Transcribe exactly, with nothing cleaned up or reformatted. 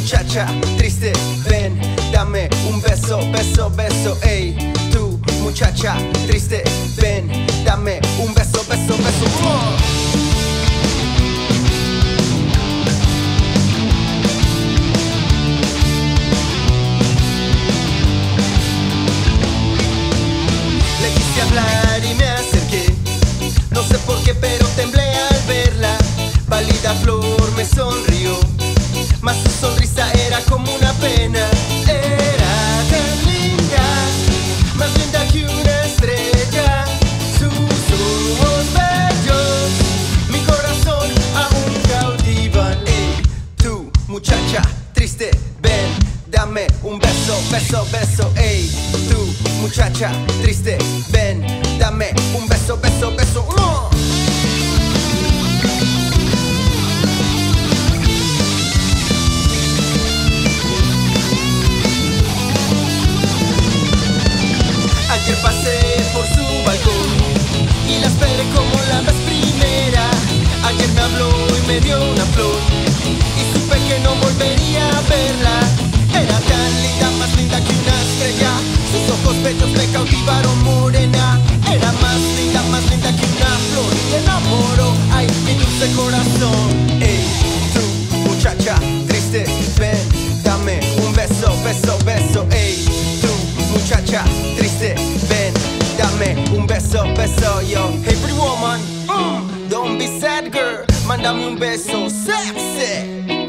muchacha triste, ven, dame un beso, beso, beso, ey. Tú, muchacha triste, ven, dame un beso, beso, beso. ¡Oh! Le quise hablar y me acerqué, no sé por qué pero temblé al verla. Pálida flor me sonrió, mas su sonrisa era como una pena. Era tan linda, más linda que una estrella. Sus ojos bellos, mi corazón aún cautivan. Ey, tú, muchacha triste, ven, dame un beso, beso, beso. Ey, tú, muchacha triste, ven, dame un beso, beso, beso. ¡Oh! Ayer pasé por su balcón y la esperé como la vez primera. Ayer me habló y me dio una flor y supe que no volvería a verla. Era tan linda, más linda que una estrella. Sus ojos bellos me cautivaron, morena. Era más linda, más linda que una flor y me enamoró, ay, mi dulce corazón. Ey, tú, muchacha triste, ven, dame un beso, beso, beso. Ey, tú, muchacha triste, ven, dame un beso, beso, yo. Hey pretty woman, mm, don't be sad girl, mándame un beso sexy.